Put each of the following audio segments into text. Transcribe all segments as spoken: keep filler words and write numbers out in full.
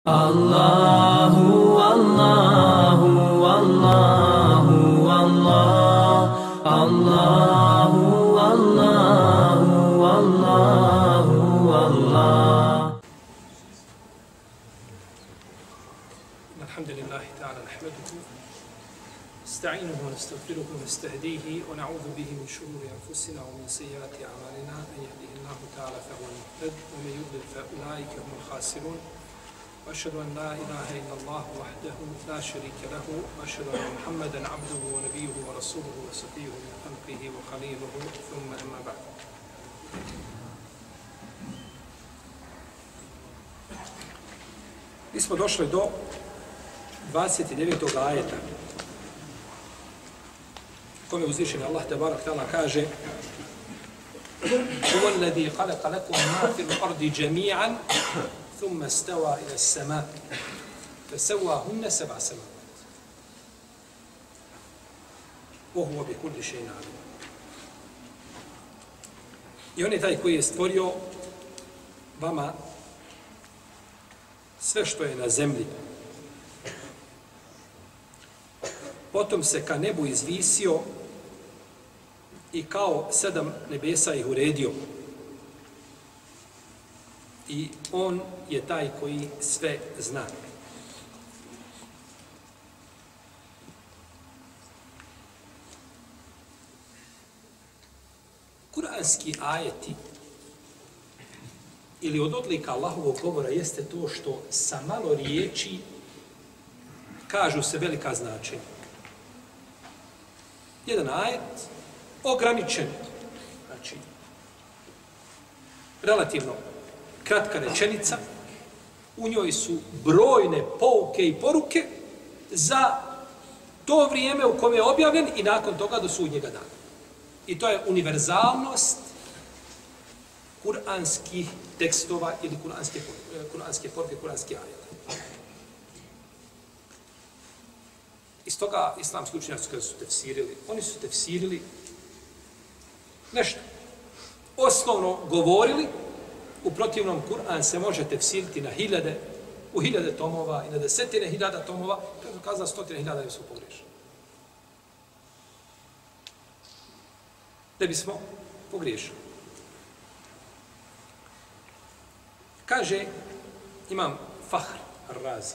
Allahu, Allahu, Allahu, Allah, Allahu, Allahu, Allahu, Allah. Alhamdulillah ta'ala nahmaduhu nasta'inuhu wa nastaghfiruhu wa nastahdihi wa na'udhu bihi min shururi anfusina wa min sayyiati a'malina man yahdihillahu ta'ala fahuwa al-muhtad wa man yudlil fa ulaika humul khasirun. وأشهد أن لا إله إلا الله وحده لا شريك له وأشهد أن محمدا عبده ونبيه ورسوله وصفيه من خلقه وخليله ثم أما بعد. Mi smo došli do dvadeset devetog ajeta kome uzvišeni Allah tebarak ta'ala kaže هو الذي خلق لكم ما في الأرض جميعا ثم استوى إلى السماء فسواهن سبع سماوات وهو بكل شيء عليم. I on je taj koji je stvorio vama sve što je na zemlji. Potom se ka nebu izvisio i kao sedam nebesa ih uredio. I on je taj koji sve zna. Kuranski ajeti ili od odlika Allahovog govora jeste to što sa malo riječi kažu se velika značenja. Jedan ajet ograničen, znači relativno kratka rečenica, u njoj su brojne pouke i poruke za to vrijeme u kome je objavljen i nakon toga do sudnjega dana. I to je univerzalnost kuranskih tekstova ili kuranske, kuranske poruke, kuranske ajete. Iz toga islamski učenjaci kada su tefsirili, oni su tefsirili nešto. Osnovno govorili, u protivnom Kur'an se može tefsiriti na hiljade, u hiljade tomova i na desetine hiljada tomova, kada su kazali stotine hiljada, ne su pogrešili. Da bismo pogriješili. Kaže imam Fahr Ar-Razi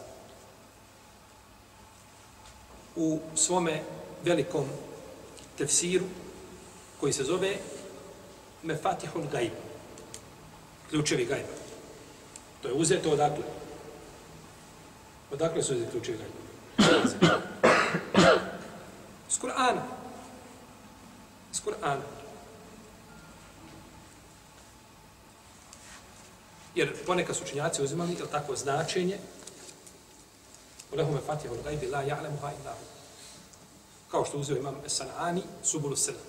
u svome velikom tefsiru koji se zove Mefatihul Gajb, ključevi gajba. To je uzeto odakle? Odakle su uzeti ključevi gajba? S Kur'ana. S Kur'ana. Jer ponekad su učenjaci uzimali, ili tako, značenje Ulehu Mefatihul Gajbi la ja'lemuha illa hu. Kao što uzeo imam San'ani, Subulu Selam.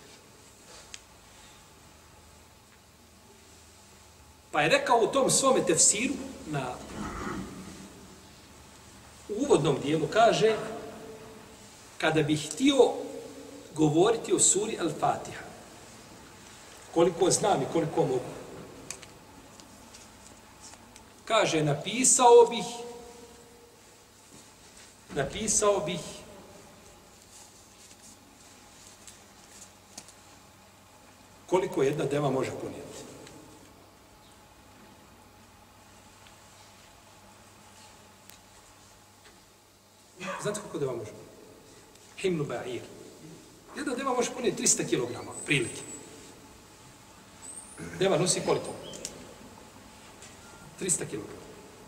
Pa je rekao u tom svome tefsiru, na uvodnom dijelu, kaže, kada bih htio govoriti o suri Al-Fatiha, koliko znam i koliko mogu, kaže, napisao bih, napisao bih koliko jedna deva može ponijeti. Znate koliko deva može ponijeti? Himnu ba'ir. Jedna deva može ponijeti tristo kilograma, prilike. Deva nosi koliko? tristo kilograma.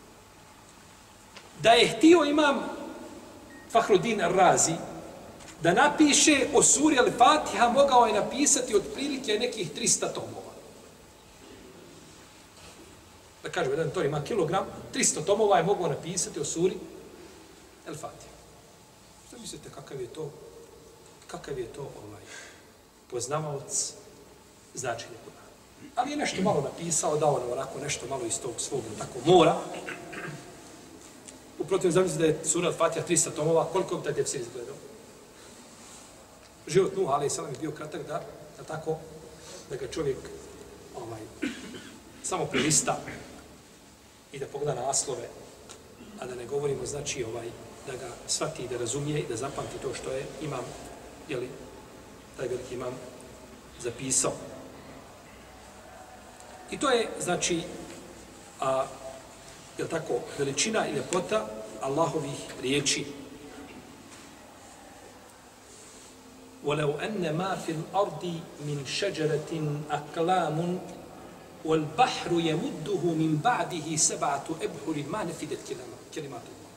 Da je htio imam Fahruddin Ar-Razi da napiše o suri Al-Fatiha, mogao je napisati od prilike nekih tristo tomova. Da kažem, jedan to ima kilogram, tristo tomova je mogao napisati o suri Al-Fatiha. Što mislite, kakav je to, kakav je to ovaj, poznavaoc značenja Kur'ana? Ali je nešto malo napisao, dao nam onako nešto malo iz tog svog tako mora. Uprotiv, zamislite da je sura Al-Fatiha tristo tomova, koliko bi taj tefsir izgledao? Život Nuh, alejhi selam, je bio kratak da, da tako, da ga čovjek ovaj, samo prilista i da pogleda naslove a da ne govorimo, znači, ovaj, da ga shvati, da razumije i da zapamti to što je imam, jeli, taj veliki imam zapisao. I to je, znači, a, je tako, veličina i ljepota Allahovih riječi. وَلَوْ أَنَّ مَا فِي الْأَرْضِ مِنْ شَجَرَةٍ أَقْلَامٌ وَالْبَحْرُ يَمُدُّهُ مِنْ بَعْدِهِ سَبْعَةُ أَبْحُرٍ مَا نَفِدَتْ كَلِمَاتُ اللَّهِ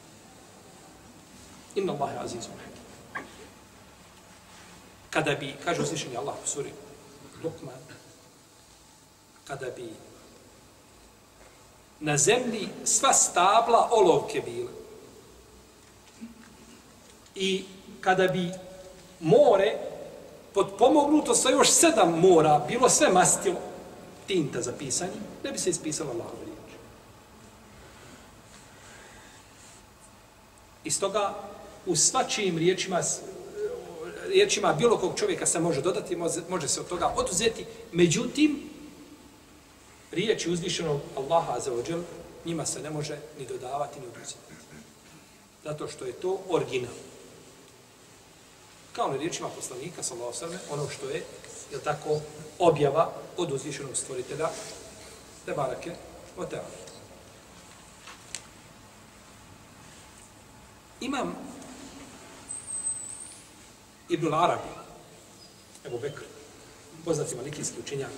إِنَّ اللَّهَ عَزِيزٌ حَكِيمٌ. Kada bi, kaže uzvišeni Allah u suri Lukman, kada bi na zemlji sva stabla olovke bile i kada bi more potpomognuto sa još sedam mora bilo sve mastilo, tinta za pisanje, ne bi se ispisala Allahova riječ. I stoga u svačijim riječima, riječima bilo kog čovjeka se može dodati, može, može se od toga oduzeti, međutim, riječi uzvišenog Allaha azza wa džel, njima se ne može ni dodavati, ni oduzeti. Zato što je to original. Kao na riječima poslanika, sallallahu alejhi ve sellem, ono što je, je tako, objava od uzvišenog stvoritelja, te barake, o teala. Imam Ibn Arabi, Ebu Bekr, poznati malikijski učenjak,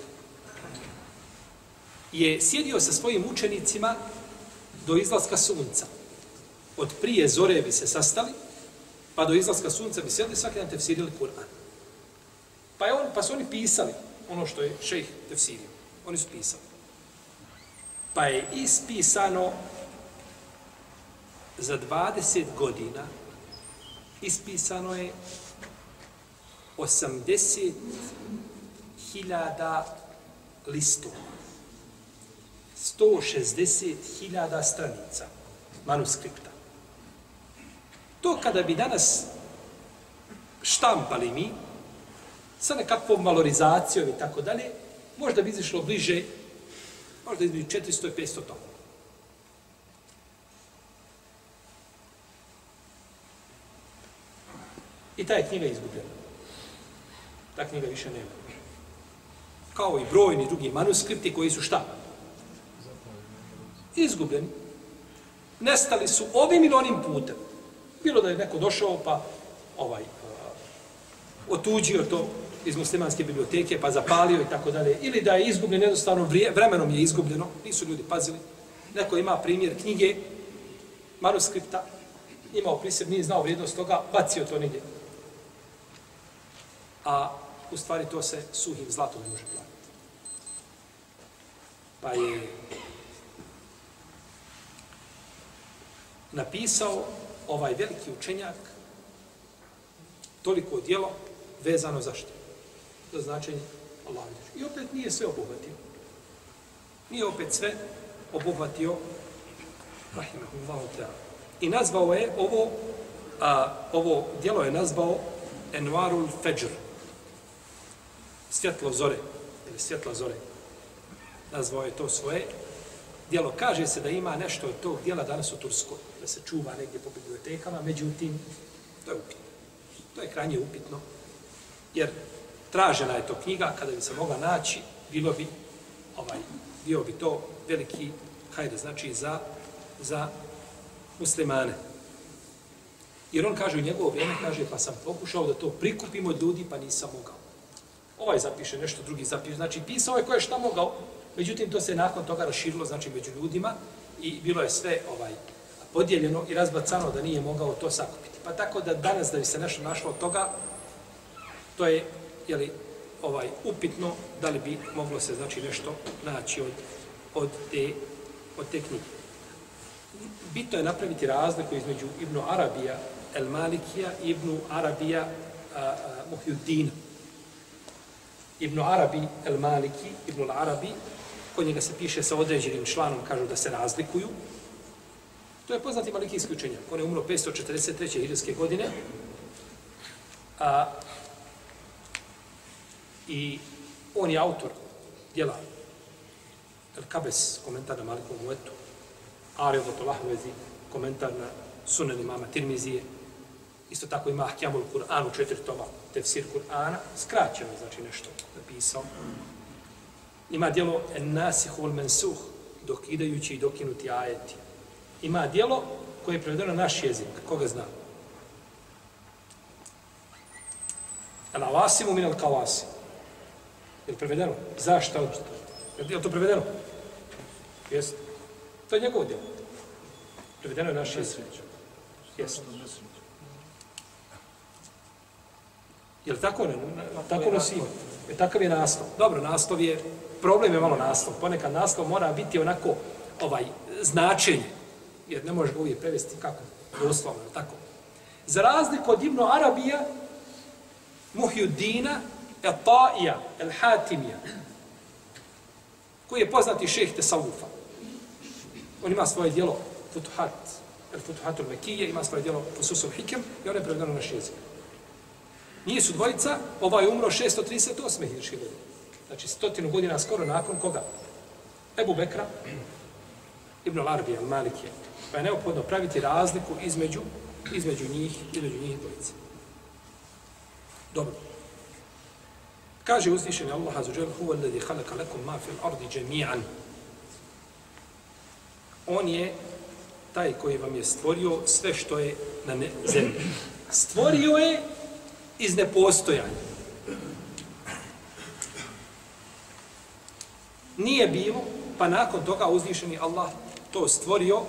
je sjedio sa svojim učenicima do izlaska sunca. Od prije zore bi se sastali, pa do izlaska sunca bi sjedili, svaki dan tefsirili Kur'an. Pa, je on, pa su oni pisali ono što je šejh tefsirio. Oni su pisali. Pa je ispisano za dvadeset godina, ispisano je osamdeset hiljada listova. sto šezdeset hiljada stranica manuskripta. To kada bi danas štampali mi, sa nekakvom valorizacijom i tako dalje, možda bi izišlo bliže, možda između četiristo i petsto tona. I ta je knjiga izgubljena. Ta knjiga više nema. Kao i brojni drugi manuskripti koji su šta? Izgubljeni. Nestali su ovim ili onim putem. Bilo da je neko došao pa ovaj, uh, otuđio to iz muslimanske biblioteke pa zapalio i tako dalje. Ili da je izgubljen, jednostavno vremenom je izgubljeno, nisu ljudi pazili. Neko ima primjer knjige, manuskripta, imao pri sebi, nije znao vrijednost toga, bacio to negdje. A u stvari to se suhim zlatom ne može platiti. Pa je napisao ovaj veliki učenjak toliko djelo vezano za što? Za značenje Allaha. I opet nije sve obuhvatio. Nije opet sve obuhvatio rahimahullahu ta'ala. I nazvao je ovo, a, ovo djelo je nazvao Envarul Fajr. Svjetlo zore. Ili svjetla zore. Nazvao je to svoje djelo. Kaže se da ima nešto od tog djela danas u Turskoj. Da se čuva negdje po bibliotekama. Međutim, to je upitno. To je krajnje upitno. Jer tražena je to knjiga. Kada bi se mogla naći, bilo bi, ovaj, bio bi to veliki hajde, znači za, za muslimane. Jer on kaže u njegovo vrijeme, kaže, pa sam pokušao da to prikupim od ljudi, pa nisam mogao. Ovaj zapiše nešto, drugi zapiše. Znači, pisao je ko je šta mogao, međutim, to se nakon toga raširilo, znači, među ljudima i bilo je sve ovaj podijeljeno i razbacano da nije mogao to sakupiti. Pa tako da danas da bi se nešto našlo od toga, to je, jeli, ovaj, upitno da li bi moglo se, znači, nešto naći od, od, te, od te knjige. Bitno je napraviti razliku između Ibn Arabija el-Malikija i Ibn Arabija Muhyiddina. Ibn Arabi el-Maliki, Ibn Arabi, kod njega se piše sa određenim članom, kažu da se razlikuju. To je poznati malikijski učenjak. On je umro petsto četrdeset treće hidžrske godine. A, I on je autor djela El-Kabes, komentar na Malikovom Muetu. Aridatul Ahvezi, komentar na Sunan imama Tirmizije. Isto tako ima Ahkamul Kur'an u četiri toma, tefsir Kur'ana, skraćeno, znači nešto napisao. Ima djelo En-Nasih wal-Mansuh, dokidajući i dokinuti ajeti. Ima djelo koje je prevedeno na naš jezik, koga zna? Al-Awasimu min al-Qawasim. Je li prevedeno? Zašto? Je li to prevedeno? Jeste. To je njegovo djelo. Prevedeno je naš jezik. Jeste. Je li tako? Ne, tako nosimo. Je takav je naslov. Dobro, naslov je, problem je malo naslov. Ponekad naslov mora biti onako ovaj značenje. Jer ne može ga uvijek prevesti kako? Doslovno, tako. Za razliku od Ibnu Arabija, Muhyiddina, El-Ta'ija, El-Hatimija, koji je poznati šejh Tesawufa. On ima svoje djelo Futuhat, El-Futuhatul Mekije, ima svoje djelo Fususul Hikem i on je prevedeno na naš jezik. Njih su dvojica, ovaj umro šesto trideset osme hiljadske godine. Znači stotinu godina skoro nakon koga? Ebu Bekra, Ibn al-Arbi, al-Malikije. Pa je neophodno praviti razliku između, između njih, između njih dvojice. Dobro. Kaže uzvišeni Allah azza wa jalla: "Huwa alladhi khalaqa lakum ma fil ardi jami'an." On je taj koji vam je stvorio sve što je na zemlji. Stvorio je iz nepostojanja. Nije bilo, pa nakon toga uzvišeni Allah to stvorio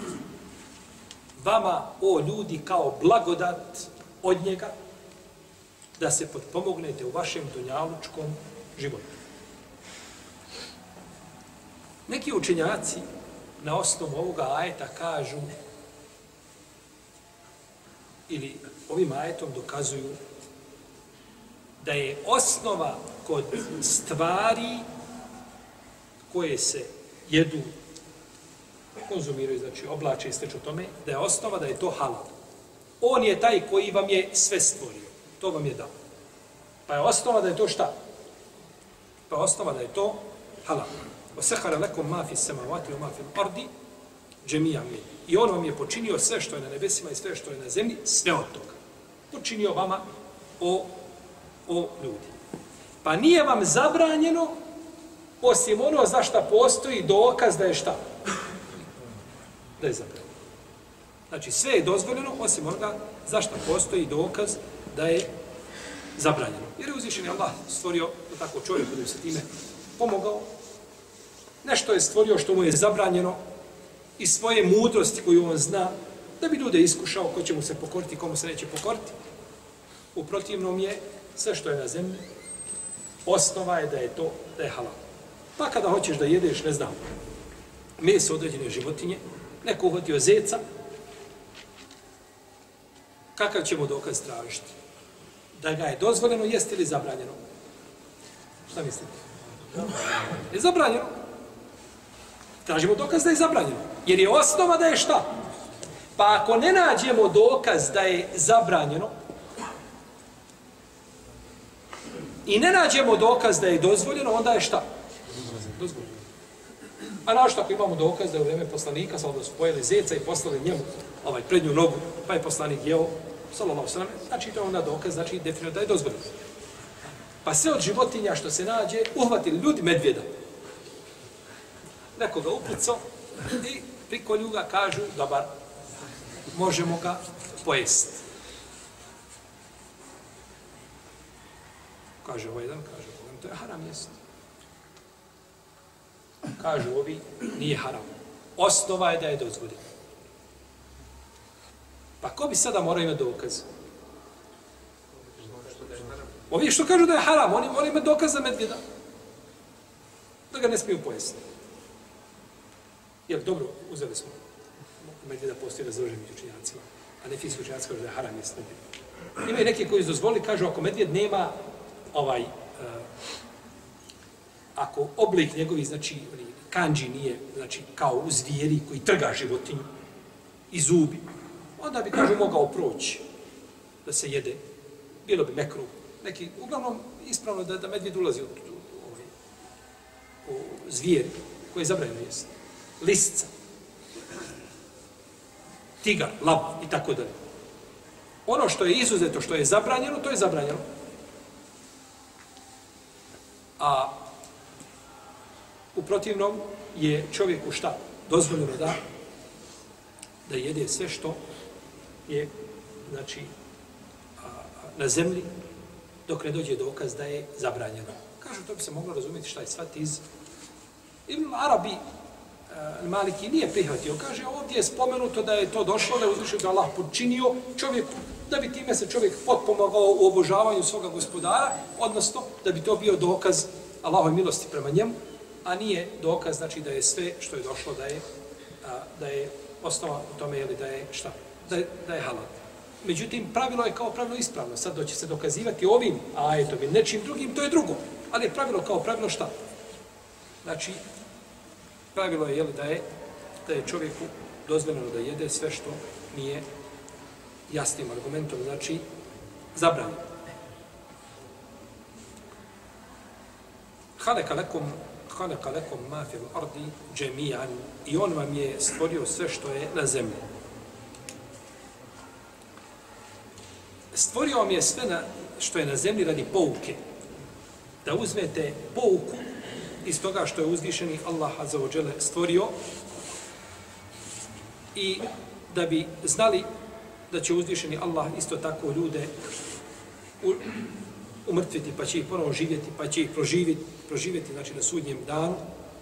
vama, o ljudi, kao blagodat od njega, da se potpomognete u vašem dunjalučkom životu. Neki učenjaci na osnovu ovoga ajeta kažu, ili ovim ajetom dokazuju, da je osnova kod stvari koje se jedu, konzumiraju, znači oblače i slično tome, da je osnova da je to halal. On je taj koji vam je sve stvorio. To vam je dao. Pa je osnova da je to šta? Pa je osnova da je to halal. وَسَخَرَ لَكُمْ مَا فِي السَّمَوَاتِ وَمَا فِي الْأَرْضِ جَمِيعًا مِنْهُ. I on vam je počinio sve što je na nebesima i sve što je na zemlji, sve od toga. Počinio vama o, o ljudi. Pa nije vam zabranjeno, osim ono za šta postoji dokaz da je šta? Da je zabranjeno. Znači sve je dozvoljeno, osim onoga za šta postoji dokaz da je zabranjeno. Jer je uzvišeni Allah stvorio tako čovjeku da je se time pomogao. Nešto je stvorio što mu je zabranjeno i svoje mudrosti koju on zna, da bi ljude iskušao ko će mu se pokoriti, komu se neće pokoriti. U protivnom je sve što je na zemlji, osnova je da je to, da je halal. Pa kada hoćeš da jedeš, ne znam, meso određene životinje, neko uhvatio zeca, kakav ćemo dokaz tražiti? Da ga je dozvoljeno jesti ili zabranjeno? Šta mislite? Je zabranjeno. Tražimo dokaz da je zabranjeno. Jer je osnova da je šta? Pa ako ne nađemo dokaz da je zabranjeno i ne nađemo dokaz da je dozvoljeno, onda je šta? Dozvoljeno. A našto ako imamo dokaz da je u vreme poslanika sallallahu su pojeli zeca i poslali njemu ovaj prednju nogu, pa je poslanik jeo, sallallahu sallam, znači to je onda dokaz, znači definitivno da je dozvoljeno. Pa sve od životinja što se nađe, uhvatili ljudi medvjeda. Nekoga upucao i priko ljuga kažu, dobar, možemo ga pojesti. Kaže ovaj jedan, kaže, to je haram jest. Kažu ovi, nije haram. Osnova je da je dozvoljeno. Pa ko bi sada morao imati dokaz? Ovi što kažu da je haram, oni moraju imati dokaz za medvjeda. Da ga ne smiju pojesti. Jer dobro, uzeli smo medvjeda postoji razdruženi među učenjacima, a ne fizijski učenjaci kažu da je haram jest medvjed. Ima i neki koji dozvoli, kažu ako medvjed nema ovaj, uh, ako oblik njegovi, znači kanđi nije, znači kao u zvijeri koji trga životinju i zubi, onda bi, kažu, mogao proći da se jede, bilo bi mekruh. Neki, uglavnom, ispravno da, da medvjed ulazi u, u, u, u zvijeri koje je zabranjeno jesti. Lisca. tigar, lav i tako dalje. Ono što je izuzeto, što je zabranjeno, to je zabranjeno. A u protivnom je čovjeku šta? Dozvoljeno da da jede sve što je, znači, a, na zemlji, dok ne dođe dokaz da je zabranjeno. Kažu, to bi se moglo razumjeti šta je svat iz Ibn Arabi uh, Maliki nije prihvatio. Kaže, ovdje je spomenuto da je to došlo, da je uzvišen da Allah počinio čovjek, da bi time se čovjek potpomogao u obožavanju svoga gospodara, odnosno da bi to bio dokaz Allahove milosti prema njemu, a nije dokaz, znači, da je sve što je došlo, da je, a, da je osnova u tome, jeli, da je šta? Da je, da je halal. Međutim, pravilo je kao pravilo ispravno. Sad doće se dokazivati ovim ajetom i nečim drugim, to je drugo. Ali je pravilo kao pravilo šta? Znači, pravilo je, jeli, da je, da je čovjeku dozvoljeno da jede sve što nije jasnim argumentom, znači, zabranjeno. Haleka lekum, haleka lekum ma fil ardi džemijan, i on vam je stvorio sve što je na zemlji. Stvorio vam je sve na, što je na zemlji radi pouke. Da uzmete pouku iz toga što je uzvišeni Allah azza wa dželle stvorio i da bi znali da će uzvišeni Allah isto tako ljude u, umrtviti, pa će ih ponovo živjeti, pa će ih proživjeti, proživjeti, znači na sudnjem danu.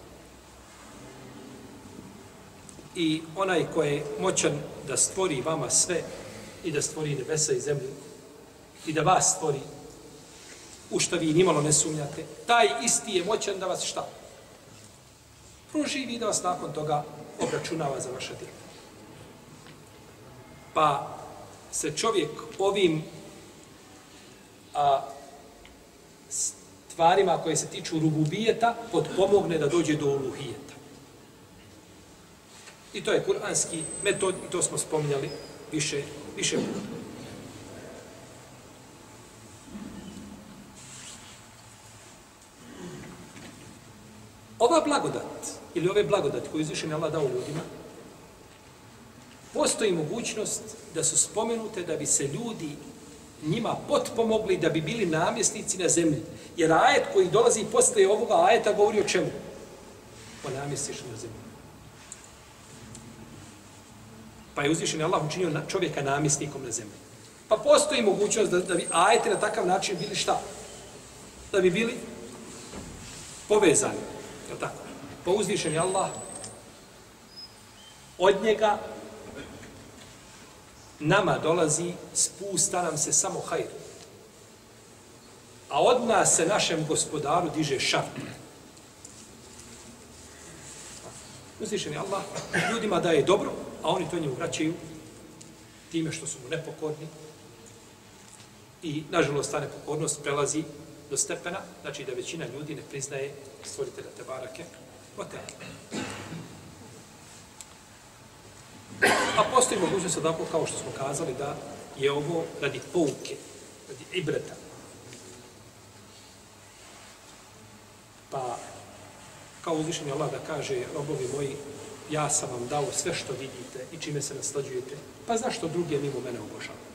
I onaj ko je moćan da stvori vama sve i da stvori nebesa i zemlju i da vas stvori u što vi nimalo ne sumnjate, taj isti je moćan da vas šta? Proživi i da vas nakon toga obračunava za vaša djela. Pa se čovjek ovim a, stvarima koje se tiču rububijeta potpomogne da dođe do uluhijeta. I to je kuranski metod i to smo spominjali više, više puta. Ova blagodat, ili ove blagodati koje je uzvišeni Allah dao ljudima, postoji mogućnost da su spomenute da bi se ljudi njima potpomogli, da bi bili namjesnici na zemlji. Jer ajet koji dolazi posle ovoga ajeta govori o čemu? O namjestišu na zemlji. Pa je uzvišeni Allah učinio čovjeka namjesnikom na zemlji. Pa postoji mogućnost da, da bi ajeti na takav način bili šta? Da bi bili povezani. Je li tako? Pa uzvišeni Allah od njega nama dolazi, spusta nam se samo hajr. A od nas se našem gospodaru diže šar. Uzvišeni Allah ljudima daje dobro, a oni to njemu vraćaju time što su mu nepokorni. I, nažalost, ta nepokornost prelazi do stepena, znači da većina ljudi ne priznaje stvoritelja Tebarake o Teala. A postoji mogućnost odako, kao što smo kazali, da je ovo radi pouke, radi ibreta. Pa, kao uzvišeni Allah da kaže, robovi moji, ja sam vam dao sve što vidite i čime se naslađujete, pa zašto drugi mimo mene obožavate?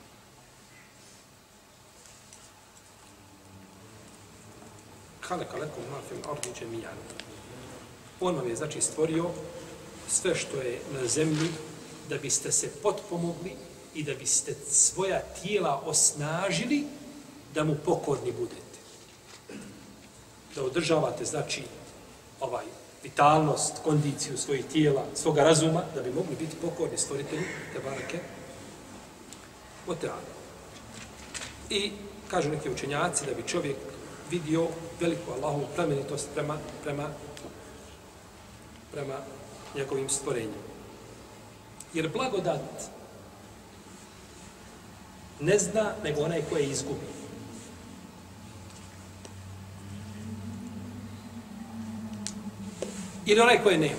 Haleka lekum ma fil ardi džemijan. On vam je, znači, stvorio sve što je na zemlji da biste se potpomogli i da biste svoja tijela osnažili da mu pokorni budete. Da održavate, znači, ovaj vitalnost, kondiciju svojih tijela, svoga razuma, da bi mogli biti pokorni stvoritelji Tebarake o Teala. I kažu neki učenjaci da bi čovjek vidio veliku Allahovu plemenitost prema, prema, prema njegovim stvorenjem. Jer blagodat ne zna nego onaj koje izgubi. Ili onaj koje nema.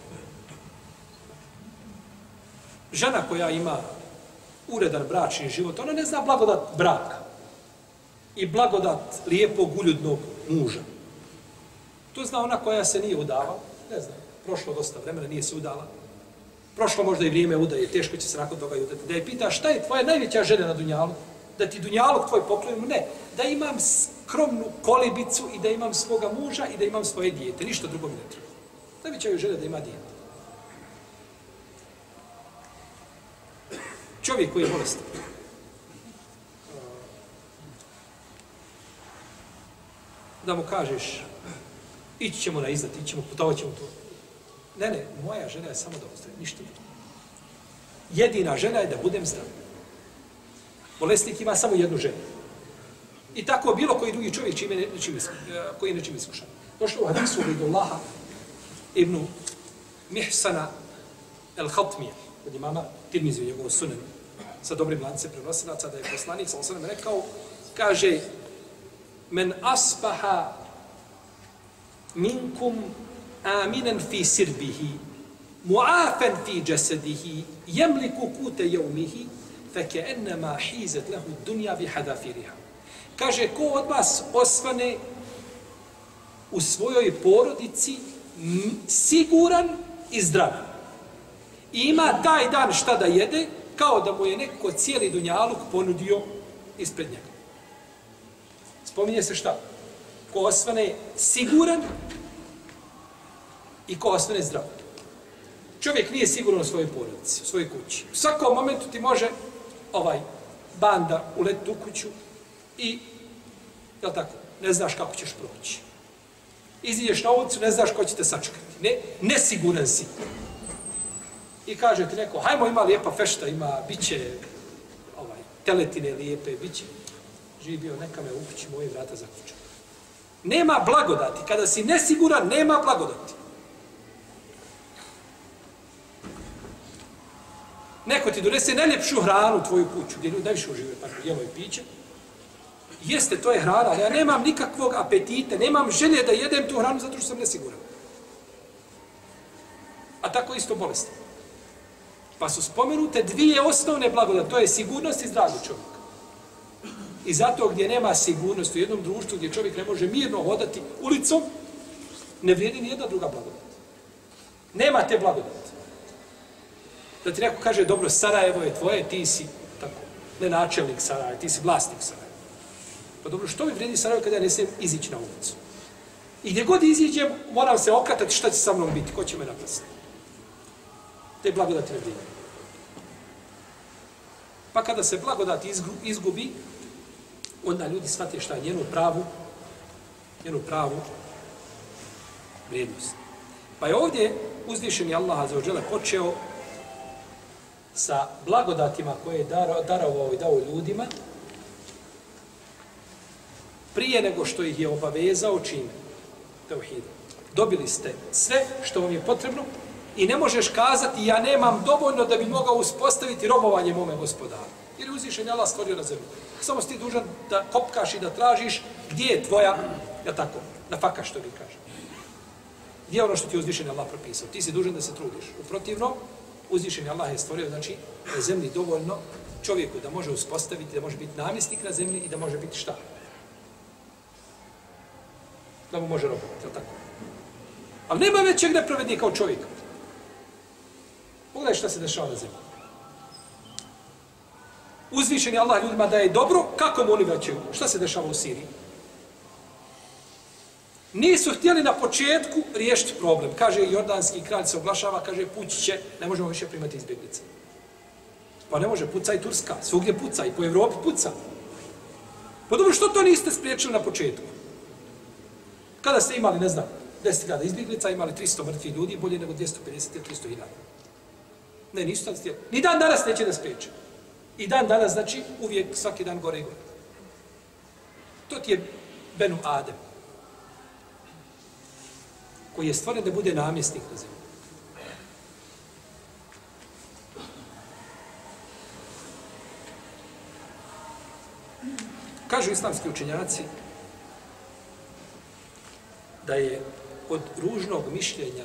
Žena koja ima uredan bračni život, ona ne zna blagodat braka i blagodat lijepog uljudnog muža. To zna ona koja se nije udavala, ne znam, prošlo dosta vremena, nije se udala. Prošlo možda i vrijeme udaje, teško će se nakon toga i udati. Da je pita šta je tvoja najveća želja na dunjalu? Da ti dunjalog tvoj poklonimo? Ne. Da imam skromnu kolibicu i da imam svoga muža i da imam svoje dijete. Ništa drugo mi ne treba. Najveća je želja da ima dijete. Čovjek koji je bolestan. Da mu kažeš, ići ćemo na izlet, ići ćemo, putovat ćemo to. Ne, ne, moja želja je samo da ostaje, ništa drugo. Jedina želja je da budem zdrav. Bolesnik ima samo jednu želju. I tako bilo koji drugi čovjek čime ne, nečim, koji je nečim iskušan. Došlo u hadisu Ubedullaha ibn Mihsana el-Hatmija, od imama Tirmizi u njegovu sunenu, sa dobrim lancem prenosilaca, da je poslanik sa osanem rekao, kaže, men asbaha minkum aminen fi sirbihi, muafen fi jasadihi, jemliku kute jeumihi, feke ennama hizet lehu dunja bi hadafiriha. Kaže, ko od vas osvane u svojoj porodici siguran i zdrav. I ima taj dan šta da jede, kao da mu je neko cijeli dunjaluk ponudio ispred njega. Spominje se šta? Ko osvane siguran i ko osvane zdrav. Čovjek nije siguran u svojoj porodici, u svojoj kući. U svakom momentu ti može ovaj banda uletiti u kuću i, jel tako, ne znaš kako ćeš proći. Iziđeš na ulicu, ne znaš ko će te sačekati. Ne, nesiguran si. I kaže ti neko, hajmo, ima lijepa fešta, ima, bit će ovaj, teletine lijepe, bit će. Živi bio, neka me u kući, moje vrata zaključa. Nema blagodati. Kada si nesiguran, nema blagodati. Neko ti donese najljepšu hranu u tvoju kuću, gdje ljudi najviše uživaju, tako jelo i piće. Jeste, to je hrana, ali ja nemam nikakvog apetita, nemam želje da jedem tu hranu zato što sam nesiguran. A tako isto bolesti. Pa su spomenute dvije osnovne blagodati, to je sigurnost i zdravlje čovjeka. I zato gdje nema sigurnosti u jednom društvu, gdje čovjek ne može mirno hodati ulicom, ne vrijedi ni jedna druga blagodat. Nema te blagodati. Da ti neko kaže, dobro, Sarajevo je tvoje, ti si tako, ne načelnik Sarajeva, ti si vlasnik Sarajeva. Pa dobro, što mi vrijedi Sarajevo kada ja ne smijem izići na ulicu? I gdje god iziđem, moram se okatati šta će sa mnom biti, ko će me napasti. Te blagodati ne vrijedi. Pa kada se blagodat izgubi, onda ljudi shvate šta je njenu pravu, njenu pravu vrijednost. Pa je ovdje uzvišeni Allah azza wa dželle počeo sa blagodatima koje je darovao i dao ljudima prije nego što ih je obavezao čime? Tauhidom. Dobili ste sve što vam je potrebno i ne možeš kazati ja nemam dovoljno da bi mogao uspostaviti robovanje mome gospodaru. Jer je uzvišen Allah stvorio na zemlju. Samo si ti dužan da kopkaš i da tražiš gdje je tvoja, ja tako, nafaka što bi kaže. Gdje je ono što ti uzvišen Allah propisao? Ti si dužan da se trudiš. U protivnom, uzvišen Allah je stvorio, znači, na zemlji dovoljno čovjeku da može uspostaviti, da može biti namjesnik na zemlji i da može biti šta? Da mu može robovati, je tako? Ali nema većeg nepravednika od čovjeka. Pogledaj šta se dešava na zemlji. Uzvišen je Allah ljudima da je dobro, kako mu oni vraćaju? Šta se dešava u Siriji? Nisu htjeli na početku riješiti problem. Kaže, jordanski kralj se oglašava, kaže, pući će, ne možemo više primati izbjeglice. Pa ne može, puca i Turska, svugdje puca, i po Evropi puca. Pa dobro, što to niste spriječili na početku? Kada ste imali, ne znam, deset hiljada izbjeglica, imali tristo mrtvih ljudi, bolje nego dvjesto pedeset ili tristo hiljada. Ne, nisu tad htjeli. Ni dan danas neće da spriječe. I dan danas, znači, uvijek svaki dan gore i gore. To ti je Benu Adem, koji je stvoren da bude namjesnik na zemlji. Kažu islamski učenjaci da je od ružnog mišljenja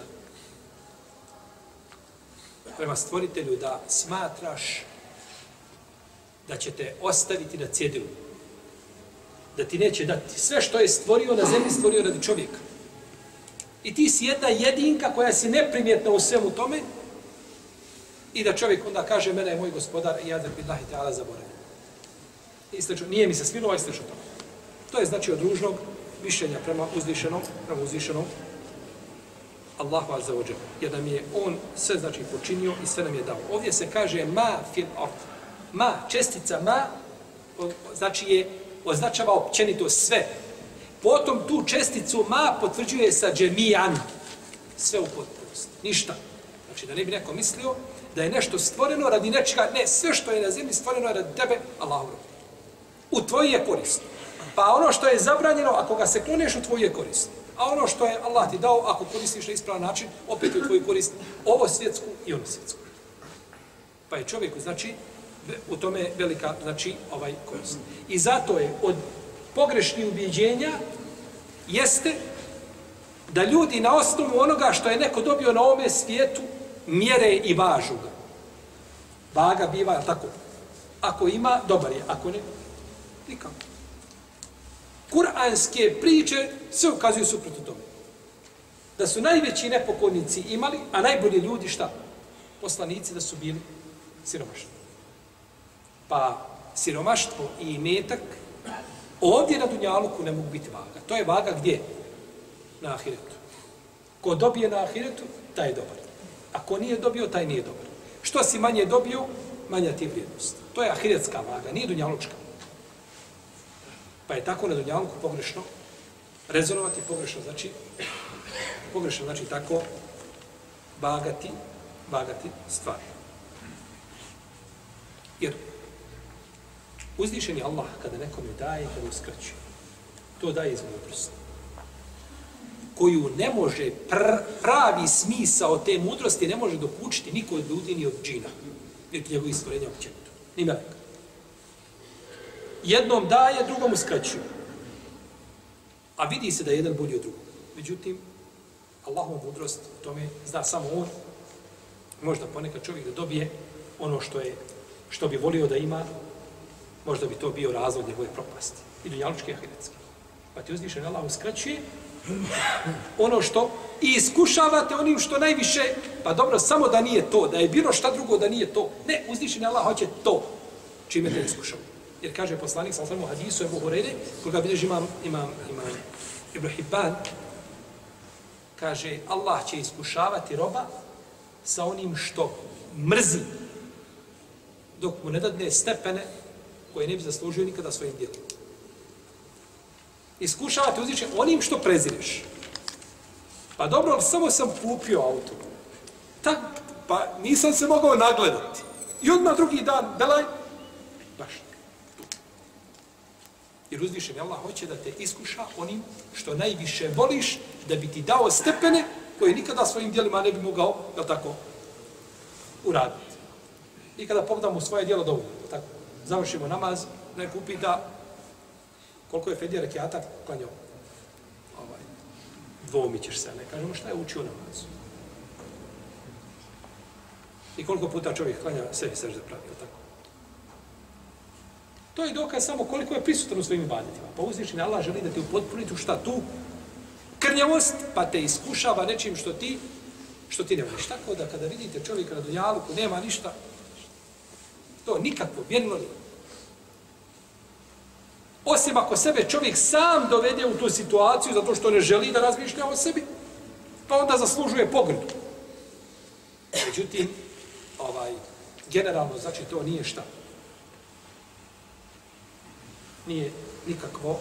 prema stvoritelju da smatraš da će te ostaviti na cjedilu, da ti neće dati. Sve što je stvorio na zemlji, stvorio radi čovjeka. I ti si jedna jedinka koja si neprimjetna u svemu tome I da čovjek onda kaže, mene je moj gospodar i ja da billahi ta'ala zaboravim. Istečno, nije mi se smilovao, istečno to. To je znači od ružnog mišljenja prema uzvišenom, prema uzvišenom Allahu azza wa jalla. Jer nam je on sve znači počinio i sve nam je dao. Ovdje se kaže ma fil ard. Ma, čestica ma, znači je, označava općenito sve. Potom tu česticu ma potvrđuje sa džemijan. Sve u potpunosti. Ništa. Znači da ne bi neko mislio da je nešto stvoreno radi nečega. Ne, sve što je na zemlji stvoreno je radi tebe, Allahu rob. U tvoji je korist. Pa ono što je zabranjeno, ako ga se kloneš, u tvoji je korist. A ono što je Allah ti dao, ako koristiš na ispravan način, opet je u tvoju korist ovo svjetsku i ono svjetsku. Pa je čovjeku, znači, u tome velika, znači, ovaj korist. I zato je od pogrešnih ubjeđenja jeste da ljudi na osnovu onoga što je neko dobio na ovome svijetu mjere i važu ga. Vaga biva, tako. Ako ima, dobar je. Ako ne, nikako. Kur'anske priče sve ukazuju suprotno tome. Da su najveći nepokornici imali, a najbolji ljudi šta? Poslanici da su bili siromašni. Pa siromaštvo i imetak ovdje na dunjaluku ne mogu biti vaga. To je vaga gdje? Na ahiretu. Ko dobije na ahiretu, taj je dobar. A ko nije dobio, taj nije dobar. Što si manje dobio, manja ti je vrijednost. To je ahiretska vaga, nije dunjalučka. Pa je tako na dunjaluku pogrešno rezonovati, pogrešno znači, pogrešno znači tako vagati, vagati stvari. Jer uzvišeni Allah kada nekome daje, kada uskraćuje, to daje iz mudrosti, koju ne može pr pravi smisao te mudrosti ne može dokučiti niko od ljudi ni od džina, niti njegovih stvorenja općenito, ni meleka. Jednom daje, drugom uskraćuje. A vidi se da je jedan bolji od drugog. Međutim, Allahova mudrost u tome zna samo on. Možda ponekad čovjek da dobije ono što je, što bi volio da ima, možda bi to bio razlog njegove propasti. I dunjalučke i ahiretske. Pa ti uzvišen Allah uskraćuje ono što i iskušavate onim što najviše, pa dobro, samo da nije to, da je bilo šta drugo da nije to. Ne, uzvišen Allah hoće to, čime te iskušava. Jer kaže poslanik sallallahu alejhi ve sellem u hadisu Ebu Hurajre, koga bilježi imam, imam, imam Ibn Hibban, kaže, Allah će iskušavati roba sa onim što mrzi, dok mu ne dadne stepene koje ne bi zaslužio nikada svojim djelima. Iskušavati uzviše onim što prezireš. Pa dobro, samo sam kupio auto. Tak, pa nisam se mogao nagledati. I odmah drugi dan, belaj, baš. Jer uzvišen Allah hoće da te iskuša onim što najviše voliš, da bi ti dao stepene koje nikada svojim djelima ne bi mogao, da tako, uraditi. I kada pogledamo svoje djelo dovoljno, tako, završimo namaz, neko upita koliko je Fedija rekiata klanjao. Ovaj, dvoumit ćeš se, ne kažemo šta je učio namazu. I koliko puta čovjek klanja sebi sežde pravi, tako. To je dokaz samo koliko je prisutan u svojim ibadetima. Pa uzvišeni Allah želi da te upotpuniti u šta tu? Krnjavost, pa te iskušava nečim što ti, što ti ne voliš. Tako da kada vidite čovjeka na dunjaluku, nema ništa, to nikakvo, vjerno nije. Osim ako sebe čovjek sam dovede u tu situaciju zato što ne želi da razmišlja o sebi, pa onda zaslužuje pogrdu. Međutim, ovaj, generalno, znači to nije šta. Nije nikakvo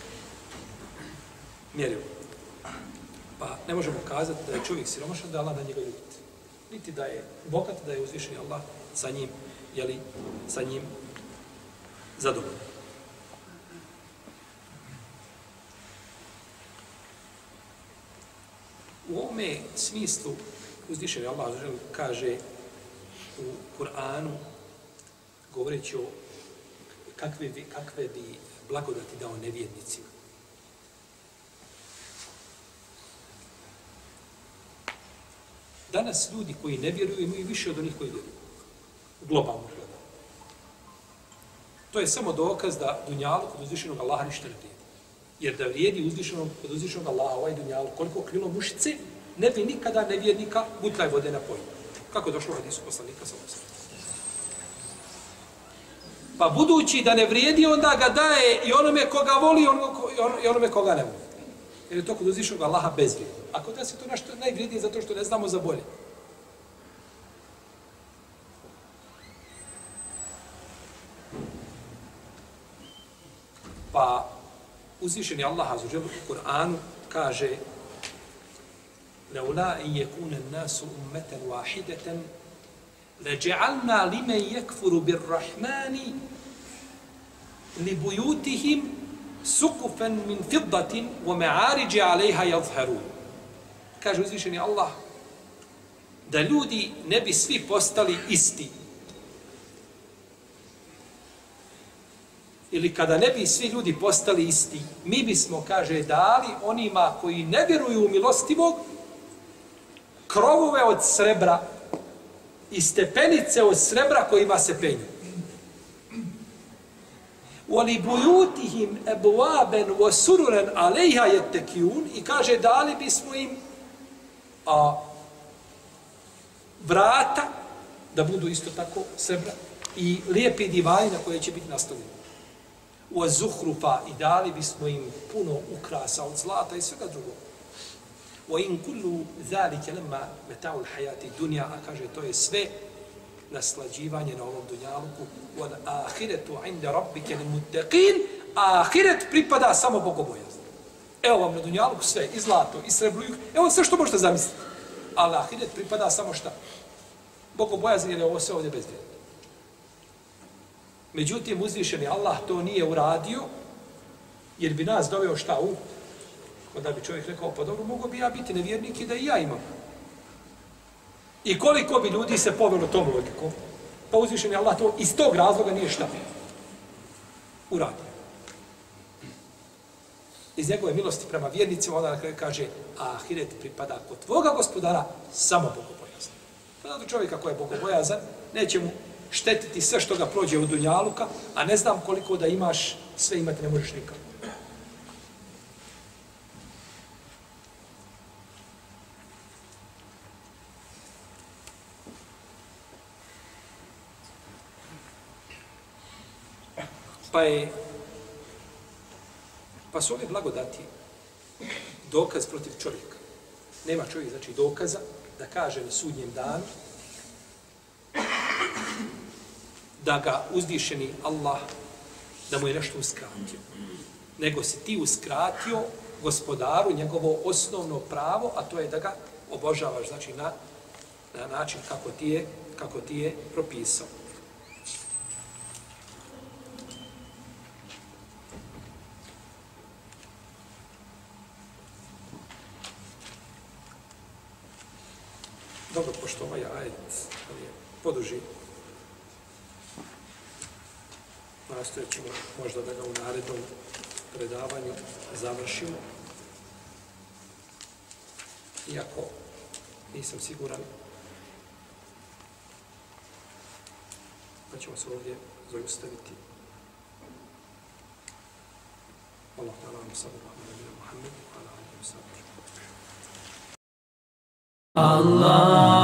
mjerilo. Pa ne možemo kazati da je čovjek siromašan, da je Allah na njega ljubiti. Niti da je bogat, da je uzvišeni Allah sa njim, jeli, sa njim zadovoljan. U ovome smislu uzvišeni Allah kaže u Kur'anu, govoreći o kakve bi, kakve bi blagodati dao nevjernicima. Danas ljudi koji ne vjeruju imaju više od onih koji vjeruju. Globalno gledano. To je samo dokaz da dunjalu kod uzvišenog Allaha ništa ne vrijedi. Jer da vrijedi uzvišenog, kod uzvišenog Allaha ovaj dunjalu koliko krilo mušice, ne bi nikada nevjernika butlaj vode napojio. Kako je došlo u hadisu poslanika sallallahu alejhi ve sellem. Pa budući da ne vrijedi, onda ga daje i onome koga voli i onome koga ne voli. Jer je to kod uzvišnog Allaha bezvrijedno. A kod nas je to nešto najvrijednije zato što ne znamo za bolje. Pa uzvišeni Allah azza wa jalla u Kur'anu kaže: "Laula an yakuna an-nasu ummatan wahidatan laj'alna liman yakfuru bir-rahmani li buyutihim suqufan min fiddatin wa ma'arij 'alayha yadhharun." Kaže uzvišeni Allah da ljudi ne bi svi postali isti. Ili kada ne bi svi ljudi postali isti, mi bismo, kaže, dali onima koji ne vjeruju u milostivog krovove od srebra i stepenice od srebra kojima se penju. Wali buyutihim abwaban wa sururan alayha yattakiyun, i kaže dali bismo im a vrata da budu isto tako srebra i lijepi divani na koje će biti nastavljeni. Wa zuhrufa, i dali bismo im puno ukrasa od zlata i svega drugog. Wa in kullu zalika lamma mata'ul hayati dunya, a kaže to je sve naslađivanje na ovom dunjaluku. Wal ahiretu 'inda rabbika lil muttaqin, ahiret pripada samo bogobojaznim. Evo vam na dunjaluku sve, i zlato, i srebro, evo sve što možete zamisliti. Ali ahiret pripada samo šta? Bogobojazni, jer je ovo sve ovdje bezvrijedno. Međutim, uzvišeni Allah to nije uradio, jer bi nas doveo šta u? Onda bi čovjek rekao, pa dobro, mogo bi ja biti nevjernik i da i ja imam. I koliko bi ljudi se povelo tom logikom, pa uzvišeni Allah to iz tog razloga nije šta uradio. Iz njegove milosti prema vjernicima, onda na kraju kaže, a ahiret pripada kod tvoga gospodara samo bogobojazan. Zato čovjeka koji je bogobojazan, neće mu štetiti sve što ga prođe u dunjaluka, a ne znam koliko da imaš, sve imati ne možeš nikako. Pa je, pa su ove blagodati dokaz protiv čovjeka. Nema čovjek, znači, dokaza da kaže na sudnjem danu da ga uzvišeni Allah, da mu je nešto uskratio. Nego si ti uskratio gospodaru njegovo osnovno pravo, a to je da ga obožavaš, znači na, na način kako ti je, kako ti je propisao. Dobro, pošto ovaj ajet je poduži, nastojat ćemo možda da ga u narednom predavanju završimo. Iako nisam siguran da ćemo se ovdje zaustaviti. Allah ta'ala vam sallallahu alaihi wa sallam. Allah